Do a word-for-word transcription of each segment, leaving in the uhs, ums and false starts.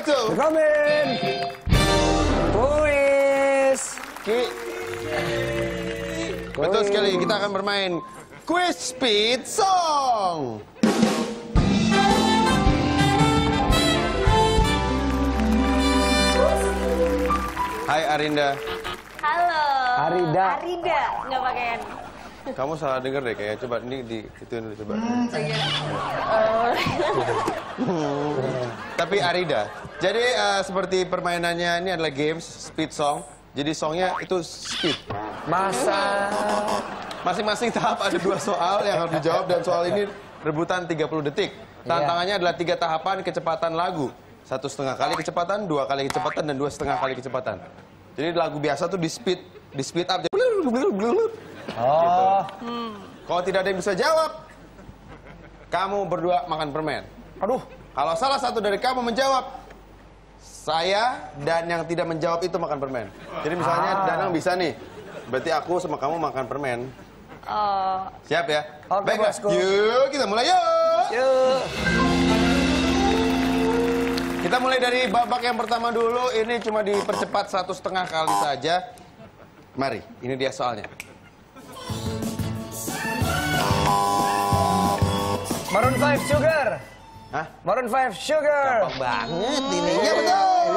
back to Komen Kuis Ki. Betul sekali, kita akan bermain Quiz Speed Song. Hai Arinda. Halo. Arida. Arida, nggak pakai N. Kamu salah denger deh kayaknya. Coba ini di ituin dulu coba. Oh. Tapi Arida. Jadi uh, seperti permainannya ini adalah games speed song. Jadi songnya itu speed. Masa. Masing-masing tahap ada dua soal yang harus dijawab dan soal ini rebutan tiga puluh detik. Tantangannya adalah tiga tahapan kecepatan lagu. Satu setengah kali kecepatan, dua kali kecepatan, dan dua setengah kali kecepatan. Jadi lagu biasa tuh di speed, di speed up. Oh. Hmm. Kalau tidak ada yang bisa jawab, kamu berdua makan permen. Aduh. Kalau salah satu dari kamu menjawab, saya dan yang tidak menjawab itu makan permen. Jadi misalnya Ah. Danang bisa nih, berarti aku sama kamu makan permen. Oh. Siap ya? Oke, Baiklah, bosku. yuk kita mulai yuk. Yuk. Kita mulai dari babak yang pertama dulu. Ini cuma dipercepat satu setengah kali saja. Mari, ini dia soalnya. Maroon five Sugar. Hah? Maroon five Sugar. Gampang banget ini. Ya betul.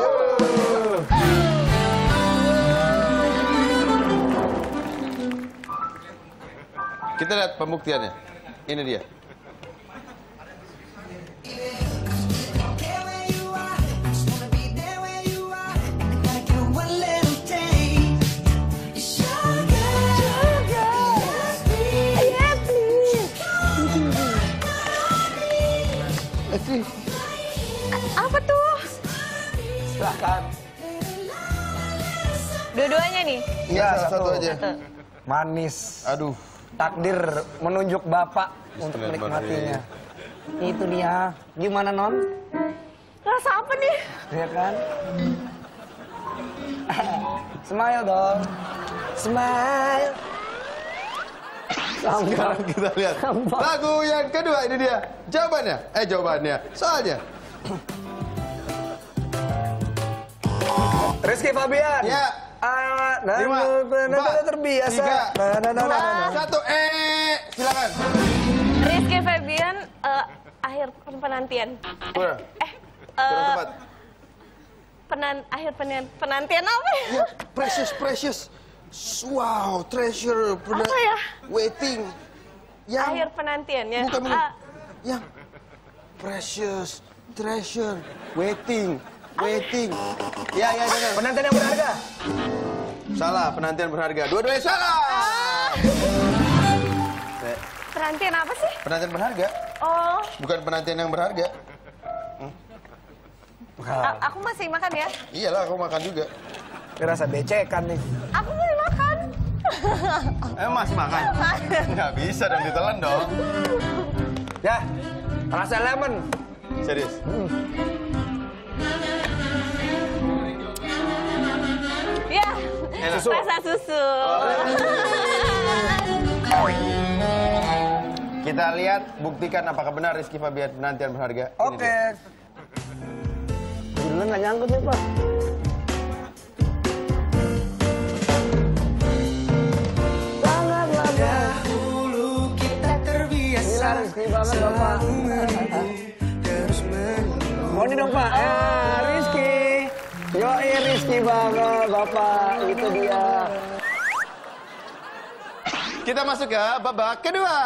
Kita lihat pembuktiannya. Ini dia. Apa tuh? Silahkan. Dua-duanya nih. Iya, satu, satu. aja. Satu. Manis. Aduh. Takdir menunjuk Bapak untuk Keren menikmatinya. banget. Itu dia. Gimana, Non? Rasa apa nih? Iya kan? Smile dong. Smile. Sekarang kita lihat lagu yang kedua, ini dia jawabannya. Eh jawabannya, soalnya. Rizky Fabian. Ya. Ah, nah, Lima, nah, nah, empat, terbiasa. tiga, Nah, nah, nah, dua, nah, nah. satu. Eh, silakan. Rizky Febian, eh, akhir penantian. Udah. Eh, Kurang eh, tepat. penan, akhir penan, penantian apa ya? Ya, precious, precious. Wow, treasure. Pena- Apa ya? Waiting. Yang Akhir penantian ya. bukan bukan. Ah, Yang precious, treasure, waiting, waiting. Ya, ya, ya. Penantian yang berharga. Salah, penantian berharga. Dua-duanya salah. Eh, penantian apa sih? Penantian berharga, Oh, bukan penantian yang berharga. a- aku masih makan ya. Iyalah, aku makan juga. Ini rasa becekan nih. Aku masih makan. Eh, masih makan? Nggak bisa dong, ditelan dong. Ya, rasa lemon. Serius. Ya, Enak. Susu. rasa susu. Kita lihat, buktikan apakah benar Rizky Fabian penantian berharga. Ini Oke. dia. Judulnya nggak nyangkut nih, Pak. Sangatlah dahulu kita terbiasa. Gila, Rizky banget, Bapak. Mau nih dong, Pak. Ya, Rizky. Yoi, Rizky banget, Bapak. Itu dia. Kita masuk ke babak kedua.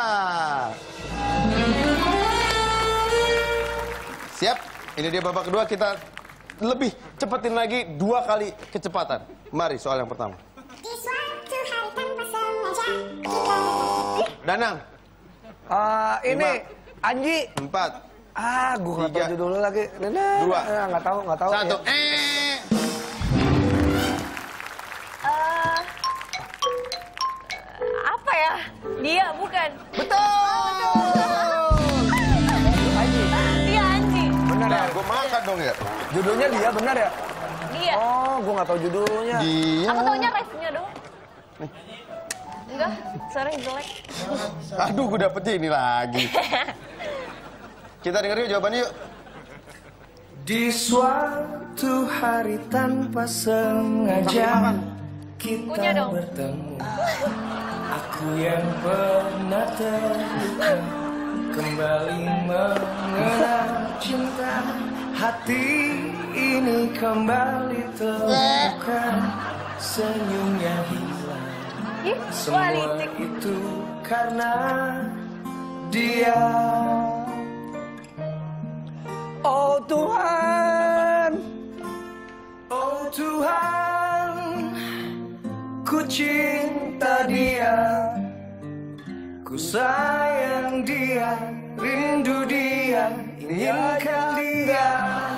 Siap? Ini dia babak kedua, kita lebih cepetin lagi dua kali kecepatan. Mari soal yang pertama. Danang. Ah, ini Anji. Empat. Ah, gue nggak Tiga. tahu judulnya lagi. Nah, Dua. nah, nggak tahu, nggak tahu. Satu. Ya. Eh. Eh, apa ya? Dia bukan. Betul. Anji. Dia Anji. Benar Nah, ya? gue makan dong ya. Judulnya dia benar ya? Dia. Oh, gue nggak tahu judulnya. Dia. Aku taunya refnya doang. Enggak, sorry jelek. Aduh, gue dapetnya ini lagi. Kita dengerin yuk jawabannya yuk. Di suatu hari tanpa sengaja kita bertemu. Aku yang pernah terluka kembali mengenal cinta. Hati ini kembali terbuka, senyumnya hilang. Semua itu karena dia. Oh Tuhan, oh Tuhan, ku cinta dia, ku sayang dia, rindu dia, inginkan dia.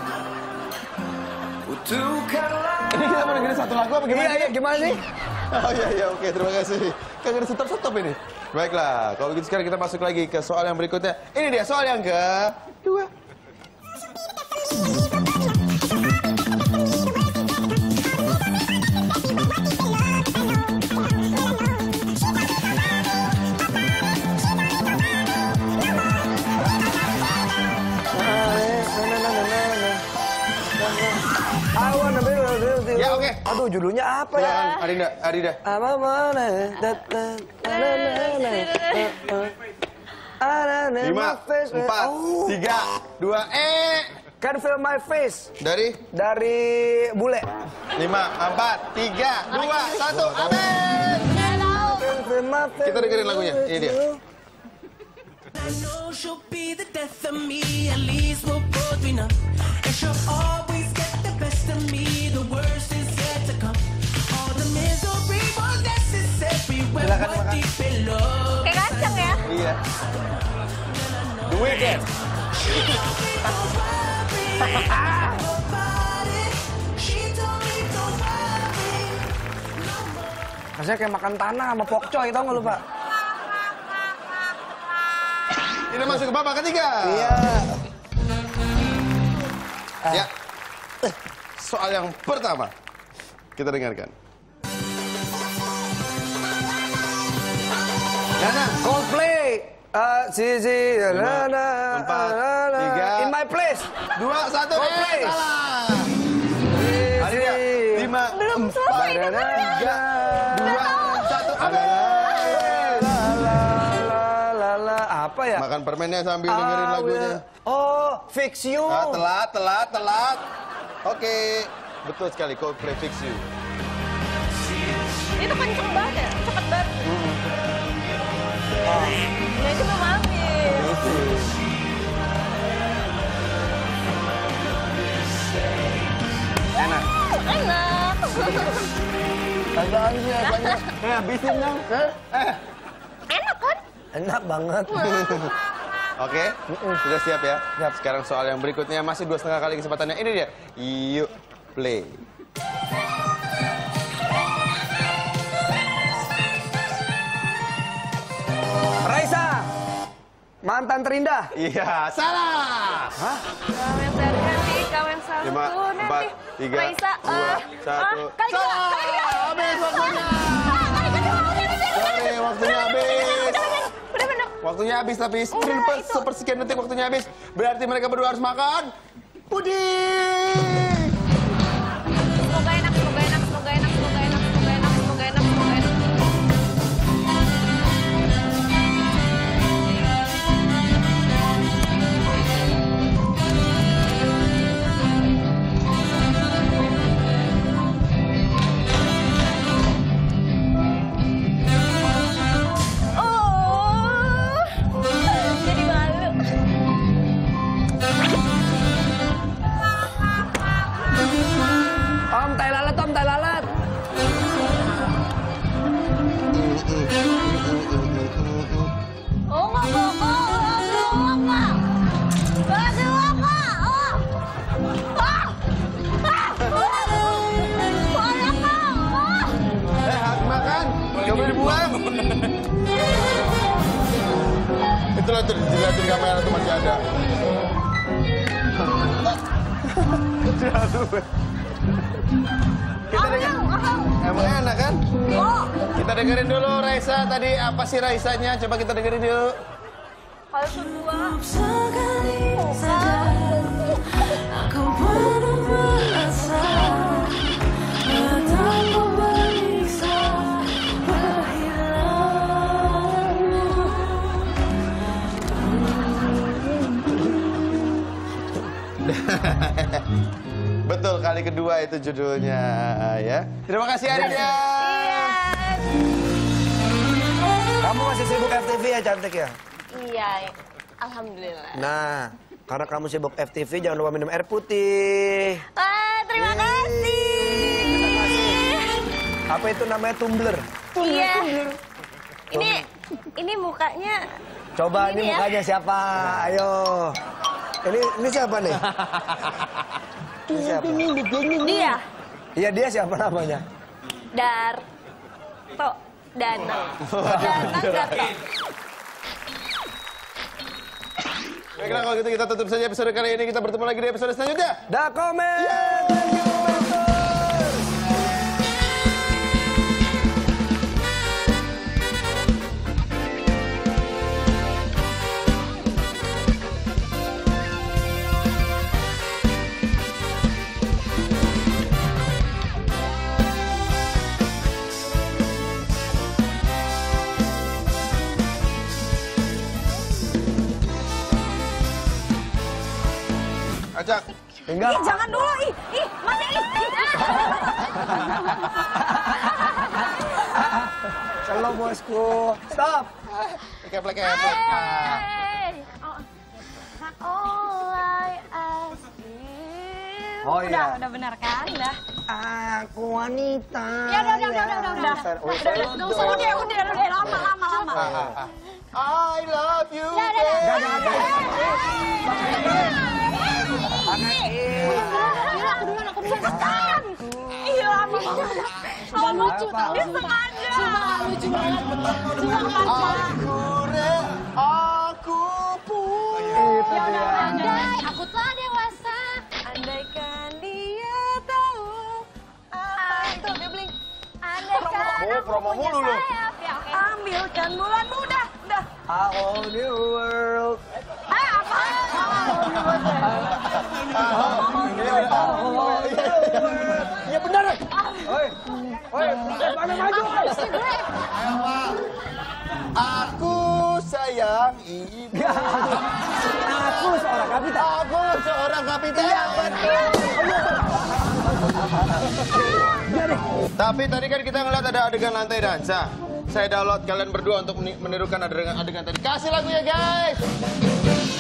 Butuhkanlah. Ini kita mau dengerin satu lagu apa gimana? Iya, iya, gimana sih? Oh iya, iya, oke, terima kasih. Kan ada stop-stop ini. Baiklah, kalau begitu sekarang kita masuk lagi ke soal yang berikutnya. Ini dia soal yang kedua. Ya, oke. Aduh, judulnya apa ya? Silakan, Adinda, Adinda. Apa mana? Lima, empat, tiga, dua, eh. Can feel my face. Dari? Dari bule. Lima, empat, tiga, dua, satu, habis. Kita dengerin lagunya, ini dia. I know she'll be the death of me, at least we'll both be numb. And she'll always get the best of me, the worst is yet to come. All the misery was necessary when we're deep in love. Kayak kacang ya? Iya. The Weeknd. She told me don't worry about it. She told me don't worry no more. Rasanya kayak makan tanah sama pokcoy, tau gak lu, Pak? Kita masuk ke babak ketiga. Iya. Ya. Soal yang pertama. Kita dengarkan. Nana. Coldplay. Uh, si si. Lima, empat, tiga. In my place. Dua, satu, Coldplay. eh, salah. Adinda. Lima, Belum empat, selesai dengernya. tiga, dua, satu, habis. Apa ya? Makan permennya sambil dengerin Ah, lagunya. will- Oh, Fix You. Ah, telat, telat, telat. Oke, betul sekali. Coldplay Fix You. Itu kenceng banget ya? Cepet banget. Ya itu belum habis. Enak. Enak. Apaan sih apanya? Eh, habisin dong. Eh. Enak kan? Enak banget. Oke, sudah siap ya? Siap. Sekarang soal yang berikutnya masih dua setengah kali kesempatannya. Ini dia. Yuk, play. Raisa, mantan terindah. Iya, salah. Hah? Kau yang terganti, kau yang selalu Lima, nanti. empat, tiga, Raisa, dua, eh, satu. ah, kali kedua, Salah. kali kedua. Habis waktunya. Ah, kali kedua, udah, udah, udah. Sorry, waktunya habis. Udah bener. Waktunya habis tapi Udah, per itu. sepersekian detik waktunya habis. Berarti mereka berdua harus makan puding. Semoga enak, semoga enak, semoga enak, semoga enak, semoga enak, semoga enak, semoga enak. Oh, jadi malu. Om, tai lalat, Om, tai lalat. Oh, nggak, nggak, nggak, aduh, nggak. Aduh, nggak. Oh. Ah. Ah. Banyak, Kak. Ah. Eh, hak makan. Coba dibuang. Itulah tuh, dilihatin kamera tuh masih ada. Jatuh. Kita dengar. Emang enak kan? Oh. Kita dengerin dulu Raisa tadi apa sih Raisanya? Coba kita dengerin yuk. Kalau kedua. Sekali saja Aku penuh merasa tanpa menyiksa kehilanganmu. Betul, kali kedua itu judulnya ya. Terima kasih Adia. Kamu masih sibuk F T V ya, cantik ya? Iya, alhamdulillah. Nah, karena kamu sibuk F T V, jangan lupa minum air putih. Wah, terima kasih. Apa itu namanya tumbler? Iya. Ini ini mukanya. Coba ini Ini ya. mukanya siapa? Ayo. Ini ini siapa nih? Ini siapa? Dia. Iya, dia siapa namanya? Dar. To. Danang. Danang Darto. Baiklah kalau gitu kita tutup saja episode kali ini. Kita bertemu lagi di episode selanjutnya. Da komen. Thank you, Mentor. Acak. Enggak. Ih, jangan dulu. Ih, ih, mana ih. Selalu bosku. Stop. Keplek keplek. Hey. All I ask you. Oh, Udah, iya. udah benar kan? Udah. Aku wanita. Ya udah, udah, udah, udah, udah, udah. Udah, udah, udah, udah, udah, udah, udah, lama, lama, lama. I love you. Udah, udah, udah. Gak, gak, gak. Iya, aku duluan, aku duluan. Cepetan. Iya, lama banget. Nggak lucu, tapi sengaja. Cuma lucu banget. Cuma kepala. Aku punya. Itu dia. Andai aku telah dewasa, andaikan dia tahu apa itu dia bling. Andaikan Oh, aku promo punya mulu lu. sayap, ya oke. Ambilkan bulanmu, udah, udah. A whole new world. Ah, apa? Iya benar. Oi. Oi, mana maju? Aku sayang ibu. Aku seorang kapitan. Aku seorang kapitan. Tapi tadi kan kita ngeliat ada adegan lantai dansa. Saya download kalian berdua untuk menirukan adegan adegan tadi. Kasih lagunya guys.